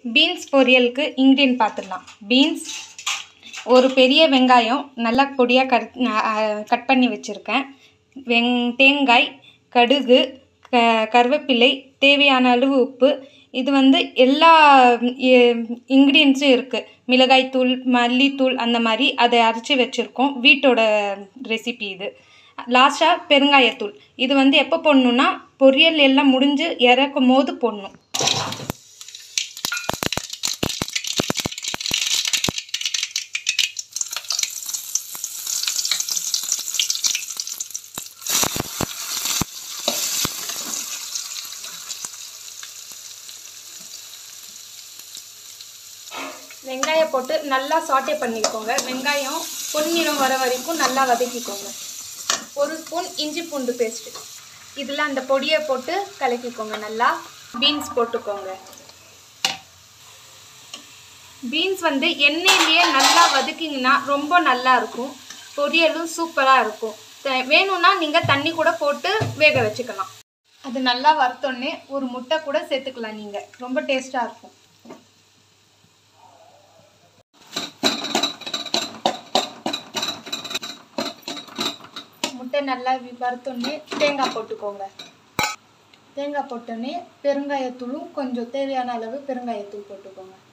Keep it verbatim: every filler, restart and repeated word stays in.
Beans பொரியலுக்கு ingredient பார்த்துடலாம். Beans, ஒரு பெரிய வெங்காயம் நல்லா பொடியாக கட் கட் பண்ணி வச்சுருக்கேன். வெங் தேங்காய், கடுகு, க கருவேப்பிலை, தேவையான அளவு உப்பு. இது வந்து எல்லா இன்க்ரீடியன்ஸும் இருக்குது. மிளகாய்த்தூள், மல்லித்தூள், அந்த மாதிரி அதை அரைச்சி வச்சுருக்கோம். வீட்டோட ரெசிபி இது. லாஸ்ட்டாக பெருங்காயத்தூள். இது வந்து எப்போ போடணுன்னா பொரியல் எல்லாம் முடிஞ்சு இறக்கும் போது போடணும். வெங்காயம் போட்டு நல்லா சாட்டே பண்ணிக்கோங்க. வெங்காயம் பொன்னிறம் வர வரைக்கும் நல்லா வதக்கிக்கோங்க. ஒரு ஸ்பூன் இஞ்சி பூண்டு பேஸ்ட்டு, இதில் அந்த பொடியை போட்டு கலக்கிக்கோங்க. நல்லா பீன்ஸ் போட்டுக்கோங்க. பீன்ஸ் வந்து எண்ணெயிலேயே நல்லா வதக்கிங்கன்னா ரொம்ப நல்லா இருக்கும். பொரியலும் சூப்பராக இருக்கும். வேணும்னா நீங்கள் தண்ணி கூட போட்டு வேக வச்சுக்கலாம். அது நல்லா வறுத்தோடனே ஒரு முட்டை கூட சேர்த்துக்கலாம். நீங்கள் ரொம்ப டேஸ்ட்டாக இருக்கும். முட்டை நல்லா வறுத்தோடனே தேங்காய் போட்டுக்கோங்க. தேங்காய் போட்டோடனே பெருங்காயத்தூளும் கொஞ்சம் தேவையான அளவு பெருங்காயத்தூள் போட்டுக்கோங்க.